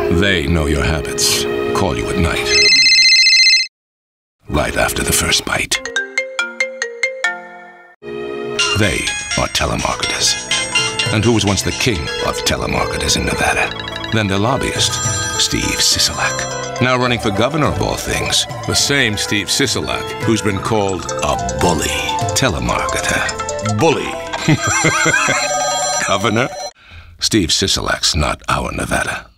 They know your habits. Call you at night. Right after the first bite. They are telemarketers. And who was once the king of telemarketers in Nevada? Then their lobbyist, Steve Sisolak. Now running for governor of all things. The same Steve Sisolak who's been called a bully. Telemarketer. Bully. Governor? Steve Sisolak's not our Nevada.